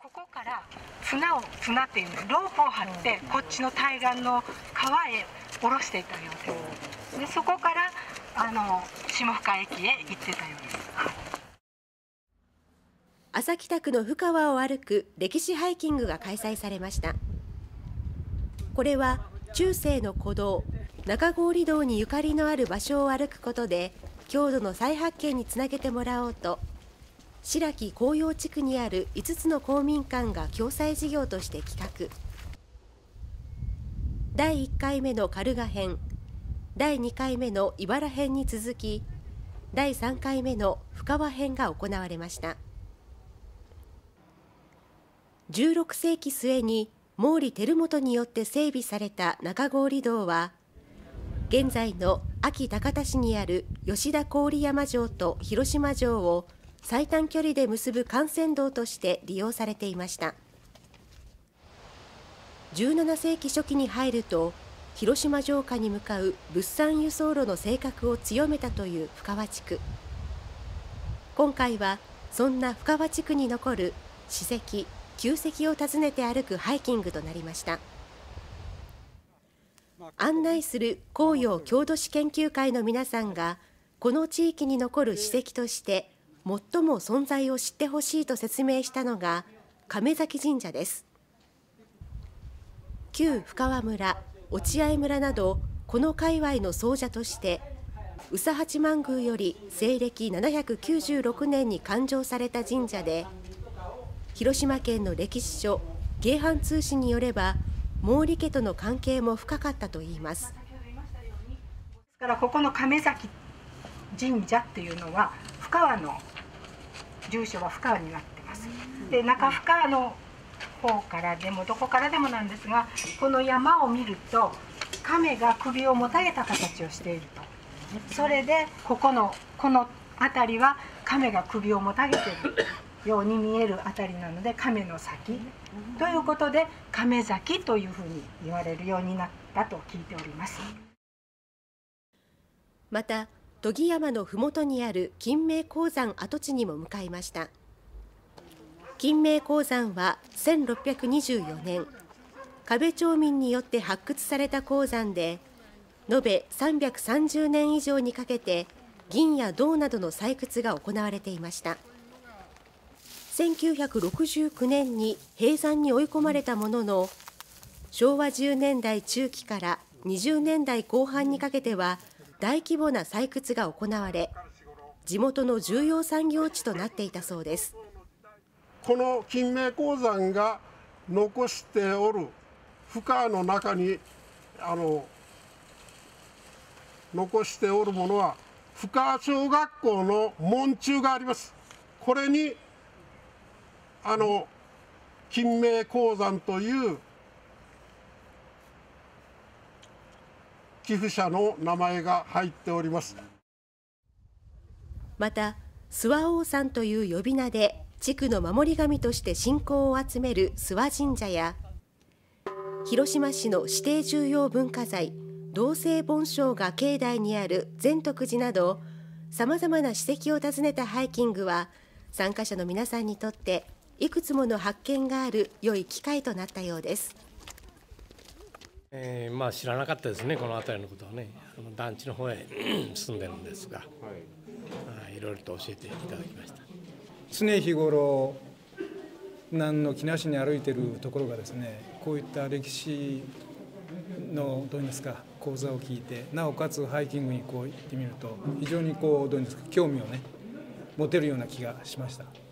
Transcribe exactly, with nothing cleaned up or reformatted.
ここから綱を綱っていうのロープを張ってこっちの対岸の川へ下ろしていたようです。でそこからあの下深駅へ行ってたようです。 安佐北区の深川を歩く歴史ハイキングが開催されました。これは中世の古道中郡道にゆかりのある場所を歩くことで郷土の再発見につなげてもらおうと、白木紅葉地区にあるいつつの公民館が共催事業として企画。だいいっかいめの苅賀編、だいにかいめの茨編に続き、だいさんかいめの深川編が行われました。じゅうろくせいき末に毛利輝元によって整備された中郡道は、現在の安芸高田市にある吉田郡山城と広島城を最短距離で結ぶ幹線道として利用されていました。じゅうななせいき初期に入ると、広島城下に向かう物産輸送路の性格を強めたという深川地区。今回はそんな深川地区に残る史跡、旧跡を訪ねて歩くハイキングとなりました。案内する紅葉郷土史研究会の皆さんが、この地域に残る史跡として最も存在を知ってほしいと説明したのが亀崎神社です。旧深川村、落合村などこの界隈の総社として宇佐八幡宮より西暦ななひゃくきゅうじゅうろくねんに誕生された神社で、広島県の歴史書京阪通信によれば毛利家との関係も深かったといいます。 ですからここの亀崎神社っていうのは深川の住所は深川になってます。で中深川の方からでもどこからでもなんですが、この山を見ると亀が首をもたげた形をしていると。それでここのこの辺りは亀が首をもたげているように見えるあたりなので亀の崎ということで亀崎というふうに言われるようになったと聞いております。 また都木山のふもとにある金明鉱山跡地にも向かいました。金明鉱山はせんろっぴゃくにじゅうよねん河辺町民によって発掘された鉱山で、延べさんびゃくさんじゅうねん以上にかけて銀や銅などの採掘が行われていました。せんきゅうひゃくろくじゅうきゅうねんに閉山に追い込まれたものの、しょうわじゅうねんだい中期からにじゅうねんだいこう半にかけては大規模な採掘が行われ、地元の重要産業地となっていたそうです。 この金明鉱山が残しておる深川の中にあの残しておるものは深川小学校の門柱があります。これにあの金明鉱山という寄付者の名前が入っております。 また諏訪王さんという呼び名で地区の守り神として信仰を集める諏訪神社や、広島市の指定重要文化財同性盆鐘が境内にある善徳寺など、さまざまな史跡を訪ねたハイキングは参加者の皆さんにとっていくつもの発見がある良い機会となったようです。 えーまあ、知らなかったですね、この辺りのことはね。あの団地の方へ住んでるんですが、はい、いろいろと教えていただきました。 常日頃何の気なしに歩いているところがですね、こういった歴史のどういうんですか講座を聞いて、なおかつハイキングにこう行ってみると非常にこうどういうんですか興味をね持てるような気がしました。